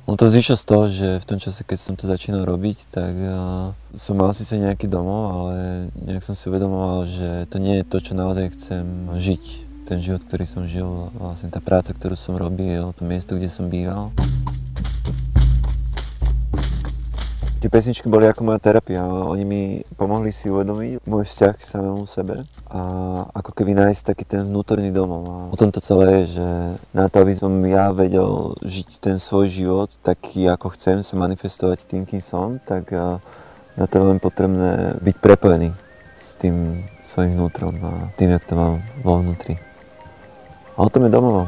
On to zišlo z toho, že v tom čase, keď som to začínal robiť, tak som mal síce nejaký domov, ale nejak som si uvedomoval, že to nie je to, čo naozaj chcem žiť. Ten život, ktorý som žil, vlastne tá práca, ktorú som robil, to miesto, kde som býval. Tie pesničky boli ako moja terapia. Oni mi pomohli si uvedomiť môj vzťah k samému sebe a ako keby nájsť taký ten vnútorný domov. A o tom to celé je, že na to, aby som ja vedel žiť ten svoj život taký, ako chcem sa manifestovať tým, kým som, tak na to je len potrebné byť prepojený s tým svojím vnútrom a tým, jak to mám vo vnútri. A o tom je domov.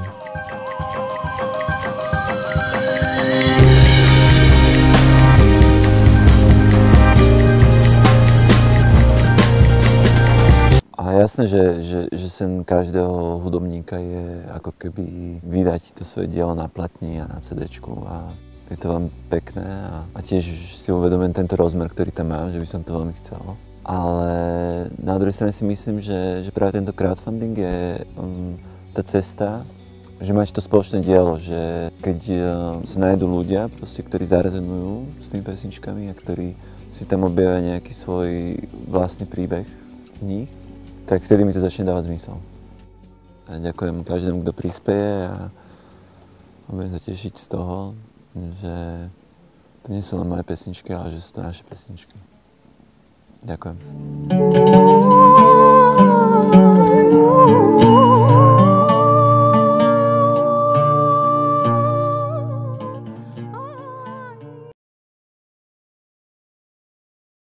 A jasné, že sen každého hudobníka je ako keby vydať to svoje dielo na platni a na CDčku a je to veľmi pekné a tiež si uvedomujem tento rozmer, ktorý tam mám, že by som to veľmi chcel. Ale na druhej strane si myslím, že práve tento crowdfunding je tá cesta, že máte to spoločné dielo, že keď sa nájdú ľudia, proste, ktorí zarezonujú s tými pesničkami a ktorí si tam objavia nejaký svoj vlastný príbeh v nich, tak vtedy mi to začne dávať zmysel. A ďakujem každému, kto prispieje a budem sa tešiť z toho, že to nie sú len moje pesničky, ale že sú to naše pesničky. Ďakujem.